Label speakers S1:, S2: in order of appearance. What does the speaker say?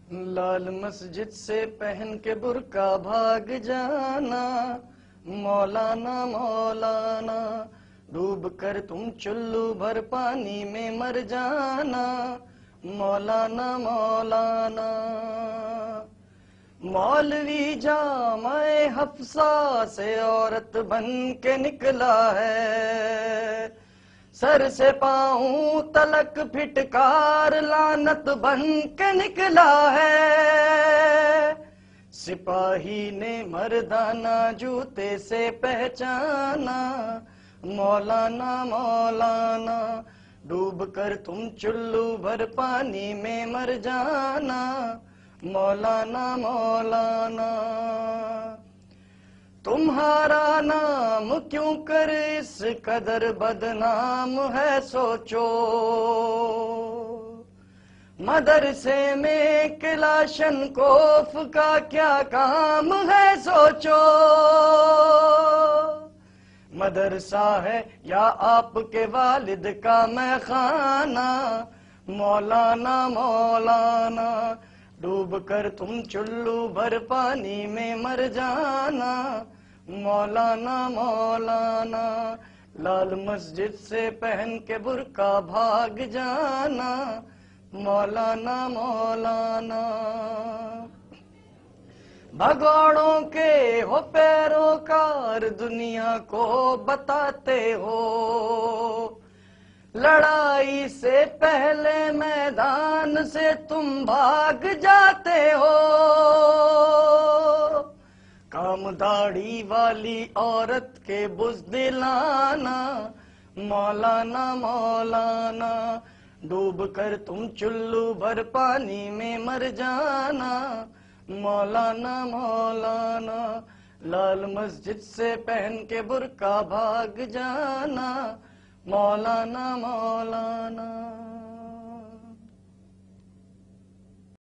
S1: لال مسجد سے پہن کے برقع بھاگ جانا، مولانا مولانا ڈوب کر تم چلو بھر پانی میں مر جانا، مولانا مولانا۔ مولوی جامع حفصہ سے عورت بن کے نکلا ہے، سر سے پاؤں تلک پھٹکار لعنت بن کے نکلا ہے، سپاہی نے مردانہ جوتے سے پہچانا، مولانا مولانا ڈوب کر تم چلو بھر پانی میں مر جانا، مولانا مولانا۔ تمہارا نام کیوں کر اس قدر بدنام ہے سوچو، مدرسے میں کلاشن کوف کا کیا کام ہے سوچو، مدرسہ ہے یا آپ کے والد کا میں خانہ، مولانا مولانا ڈوب کر تم چلو بھر پانی میں مر جانا، مولانا مولانا۔ لال مسجد سے پہن کے برقع بھاگ جانا، مولانا مولانا۔ بھگوڑوں کے ہو پیروکار دنیا کو بتاتے ہو، لڑائی سے پہلے میدان سے تم بھاگ جاتے ہو، کام داڑھی والی عورت کے بزدلانا، مولانا مولانا ڈوب کر تم چلو بھر پانی میں مر جانا، مولانا مولانا۔ لال مسجد سے پہن کے برقع بھاگ جانا، مولانا مولانا۔